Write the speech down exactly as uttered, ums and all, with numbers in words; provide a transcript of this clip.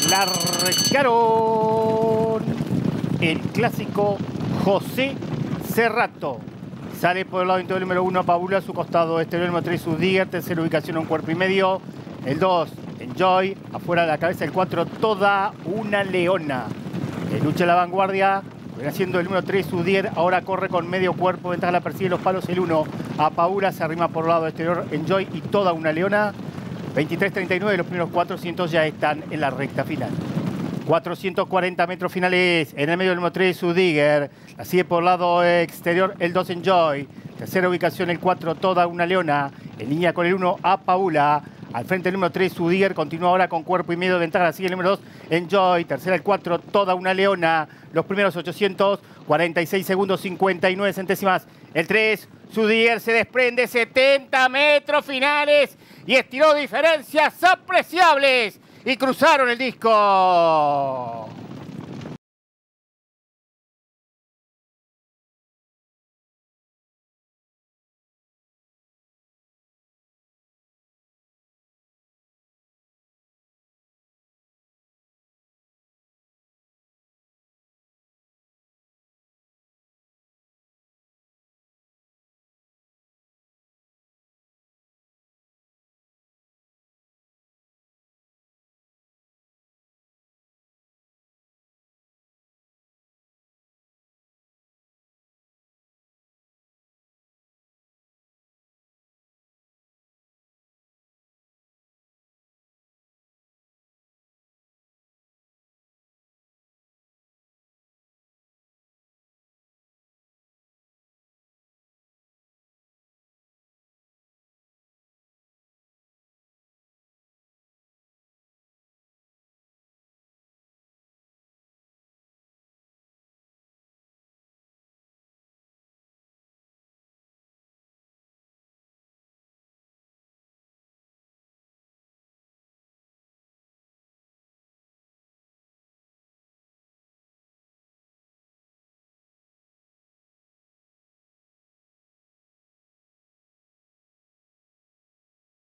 Largaron el clásico José Cerrato. Sale por el lado interior el número uno, Paula, a su costado exterior el número tres, Udiger, tercera ubicación, un cuerpo y medio. El dos, Enjoy, afuera de la cabeza el cuatro, Toda una Leona. El lucha a la vanguardia, viene haciendo el número tres, Udiger, ahora corre con medio cuerpo, ventaja la persigue los palos el uno. A Paula se arrima por el lado exterior, Enjoy y Toda una Leona. veintitrés treinta y nueve, los primeros cuatrocientos ya están en la recta final. cuatrocientos cuarenta metros finales, en el medio del número tres, Udiger. La sigue por el lado exterior el dos, Enjoy. Tercera ubicación el cuatro, Toda una Leona. En línea con el uno, A Paula. Al frente el número tres, Udiger. Continúa ahora con cuerpo y medio de ventaja. La sigue el número dos, Enjoy. Tercera el cuatro, Toda una Leona. Los primeros ochocientos cuarenta y seis segundos, cincuenta y nueve centésimas. El tres, Udiger se desprende, setenta metros finales. Y estiró diferencias apreciables. Y cruzaron el disco.